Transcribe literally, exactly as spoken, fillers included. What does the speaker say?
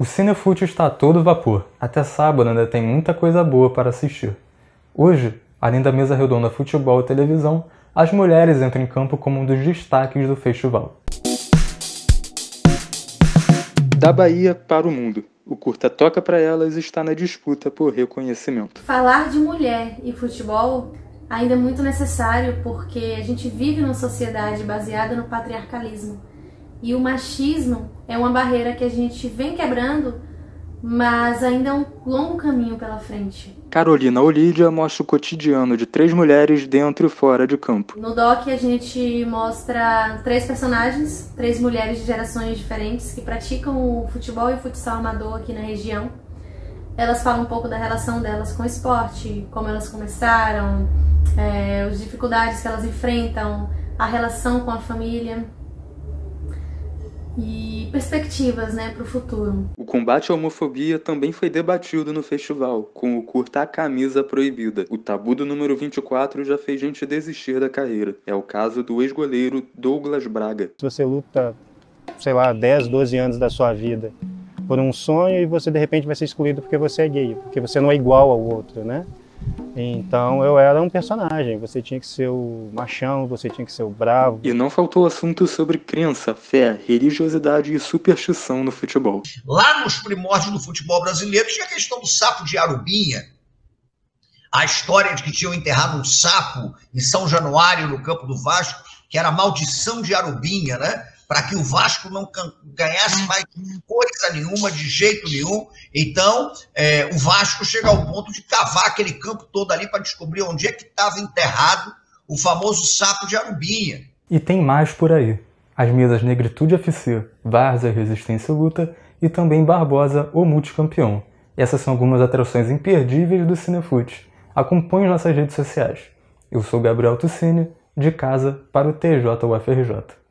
O Cinefute está a todo vapor. Até sábado ainda tem muita coisa boa para assistir. Hoje, além da mesa redonda futebol e televisão, as mulheres entram em campo como um dos destaques do festival. Da Bahia para o mundo, o curta Toca Pra Elas está na disputa por reconhecimento. Falar de mulher e futebol ainda é muito necessário porque a gente vive numa sociedade baseada no patriarcalismo. E o machismo é uma barreira que a gente vem quebrando, mas ainda é um longo caminho pela frente. Carolina Olídia mostra o cotidiano de três mulheres dentro e fora de campo. No doc a gente mostra três personagens, três mulheres de gerações diferentes que praticam o futebol e o futsal amador aqui na região. Elas falam um pouco da relação delas com o esporte, como elas começaram, é, as dificuldades que elas enfrentam, a relação com a família e perspectivas, né, para o futuro. O combate à homofobia também foi debatido no festival, com o curta A Camisa Proibida. O tabu do número vinte e quatro já fez gente desistir da carreira. É o caso do ex-goleiro Douglas Braga. Se você luta, sei lá, dez, doze anos da sua vida por um sonho e você de repente vai ser excluído porque você é gay, porque você não é igual ao outro, né? Então eu era um personagem, você tinha que ser o machão, você tinha que ser o bravo. E não faltou assunto sobre crença, fé, religiosidade e superstição no futebol. Lá nos primórdios do futebol brasileiro tinha a questão do sapo de Arubinha, a história de que tinham enterrado um sapo em São Januário, no campo do Vasco, que era a maldição de Arubinha, né? Para que o Vasco não ganhasse mais coisa nenhuma, de jeito nenhum. Então, é, o Vasco chega ao ponto de cavar aquele campo todo ali para descobrir onde é que estava enterrado o famoso sapo de Arubinha. E tem mais por aí. As mesas Negritude F C, Várzea, Resistência e Luta e também Barbosa, o multicampeão. Essas são algumas atrações imperdíveis do Cinefute. Acompanhe nossas redes sociais. Eu sou Gabriel Tucini, de casa para o T J U F R J.